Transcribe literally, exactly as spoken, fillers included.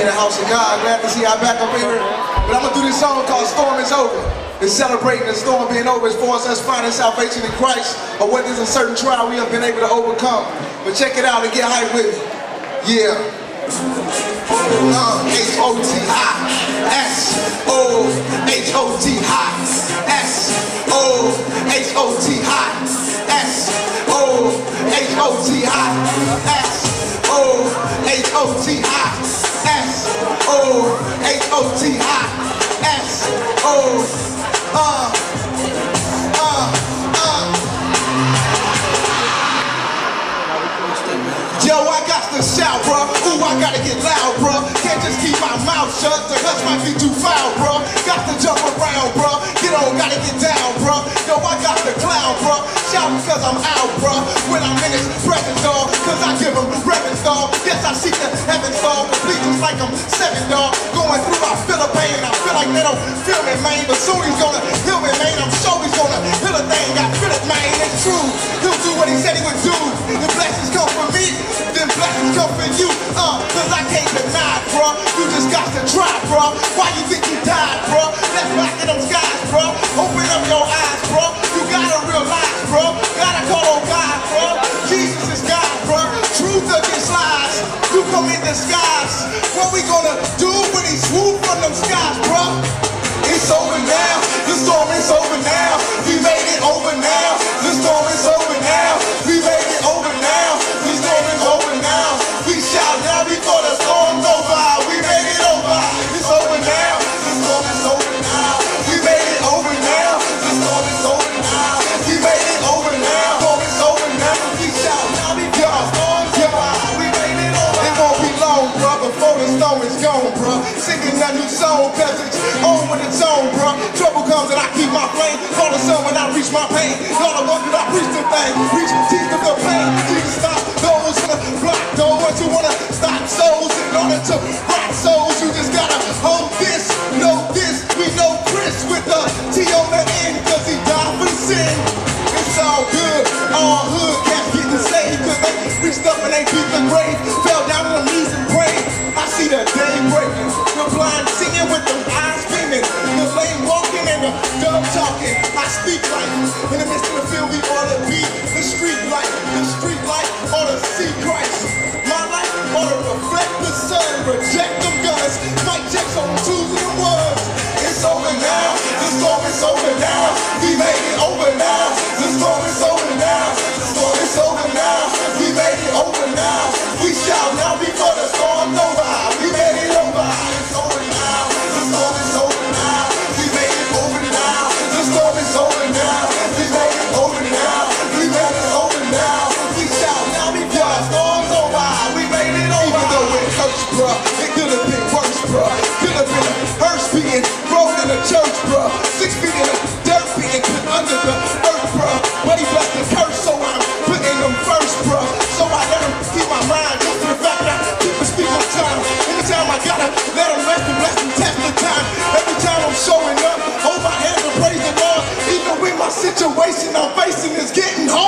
in the house of God. Glad to see y'all back up in here. But I'm gonna do this song called Storm Is Over. It's celebrating the storm being over as far as us finding salvation in Christ, or whether there's a certain trial we have been able to overcome. But check it out and get hype with me. Yeah. Uh, H O T I S O H O T I S O H O T I S O H O T I S O H O T I S O H O T I S O Uh, uh, uh. Yo, I got to shout, bro. Ooh, I gotta get loud, bro. Can't just keep my mouth shut. The hush might be too foul, bro. Got to jump around, bro. Get on, gotta get down, bro. Yo, I got the clown, bro. Shout because I'm out, bro. When I'm in his presence, dog. Cause I give him reverence, dog. Yes, I seek the heavens, dog. Complete just like I'm seven, dog. Going through, I feel a pain. I feel like they don't feel me, man. But soon he's gonna heal me, man. I'm sure he's gonna heal a thing. I feel it, man. It's true. He'll do what he said he would do. The blessings come from me. Then blessings come from you. Uh, cause I can't deny it, bro. You just got to try, bro. Why you think you died, bro? Let's rock in them skies, bro. Open up your eyes, bro. You gotta realize, bro. Gotta call on God, bro. Jesus is God, bro. Truth against lies. You come in disguise. What we gonna do when he swoop from them skies, bro? It's over now. The storm is over now. We made it over now. The storm is over now. We made it over now. The storm is over now. We shout now before the storm's over. We made it over. It's over now. The storm is over now. We made it over now. The storm is over now. We made it over now. The storm is over now. We shout now before the storm's over. We made it over. It won't be long, bro, before the storm is gone, bro. Singing that new song, cause it's on with its own, bro. Trouble comes and I keep my flame. Call the sun when I reach my pain. All I want is I preach the thing. Reach, teach them the pain. Jesus stop those in the block, those who wanna stop souls. In order to rock souls, you just gotta hold this, know this. We know Chris with the T on the end, cause he died for the sin. It's all good, all hood cats getting saved, cause they reached up and they beat the grave. Fell down on their knees and prayed. I see the day breaking. The blind singing with them eyes beaming. The lame walking and the dove talking. I speak life. In the midst of the field we ought to be the street light. The street light ought to see Christ. My life ought to reflect the sun. Reject them guns. Mike checks on twos and ones. It's over now. The storm is over now. We made it over now. The storm is over now. The storm is over now. We made it over now. We shout now before the storm's over. We made it over. It's over now. The storm is over now. We made it over now. The storm is over now. We made it over now. We made it over now. We shout now before the storm's over. We made it over. Even though it hurts, bro, it could have been worse, bro. Could have been a hearse being rolled in a church, bro. Six feet in the dirt being put under the earth, bro. But he blessed the curse, so I'm putting them first, bro. So I let him keep my mind just to the fact that people speak on time. Anytime I gotta let him rest and bless and test the time. Every time I'm showing up, hold my hands and praise the Lord. Even when my situation I'm facing is getting hard.